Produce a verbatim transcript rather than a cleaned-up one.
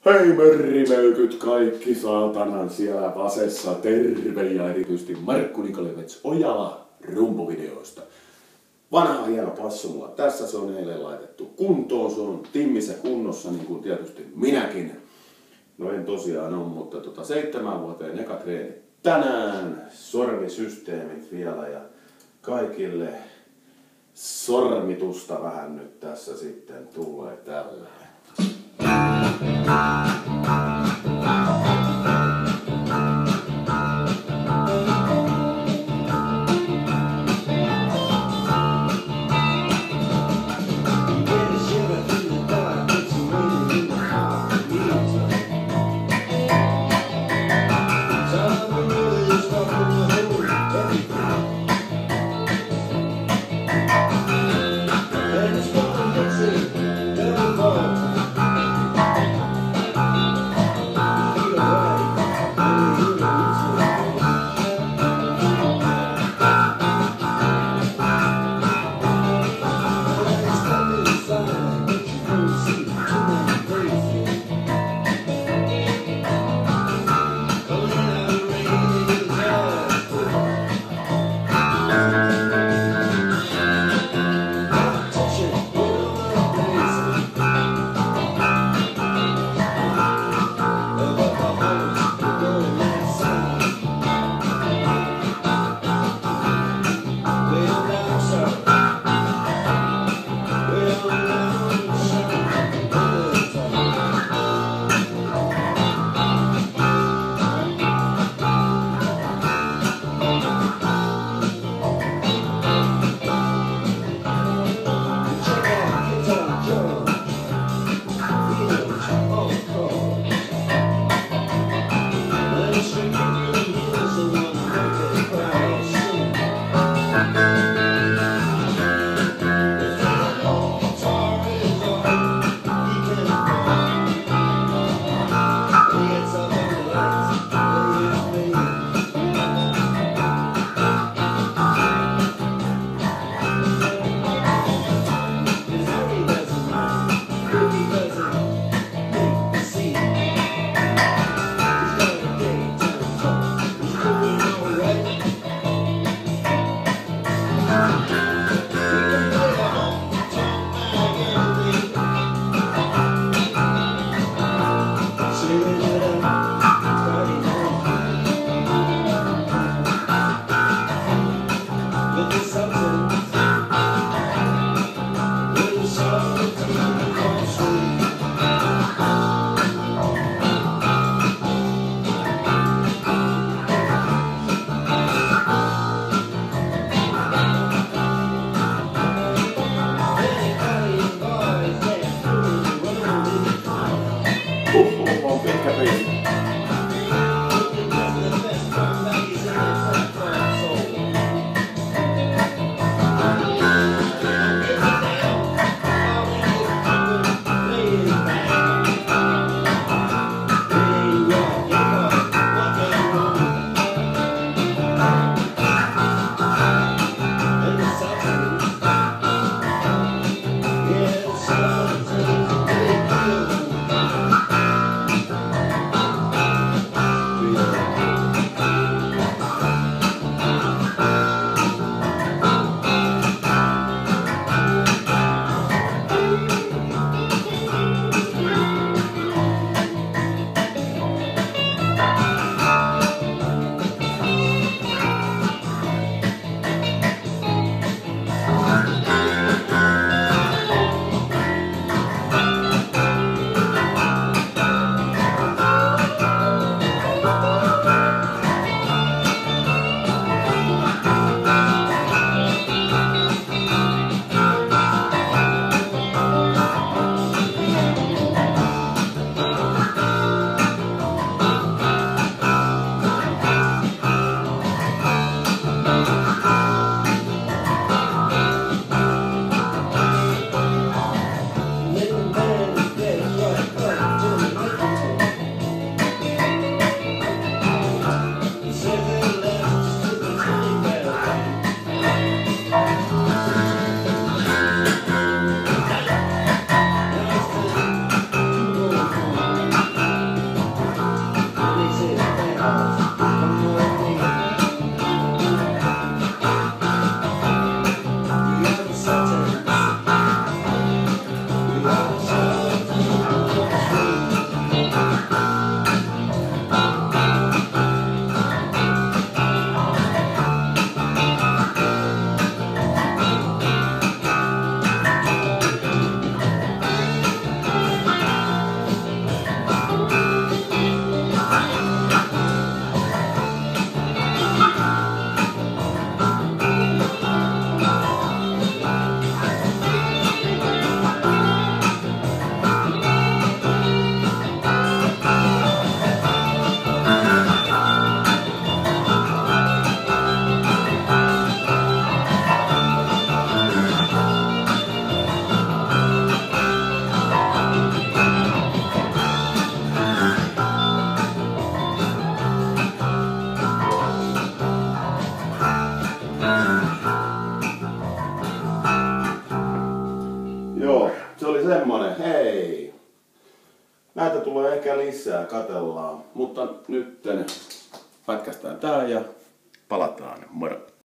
Hei mörrimöykyt kaikki saatanan siellä vasessa, terve ja erityisesti Markku Nikolevets Ojala rumpuvideoista. Vanha hieno passu mulla tässä, se on eilen laitettu kuntoon, se on timmissä kunnossa niin kuin tietysti minäkin. No en tosiaan ole, mutta tota, seitsemän vuoteen eka treeni tänään, sormisysteemit vielä ja kaikille sormitusta vähän nyt tässä sitten tulee tällä. Joo, se oli semmonen, hei. Näitä tulee ehkä lisää, katellaan. Mutta nytten pätkästään tää ja palataan. Moro.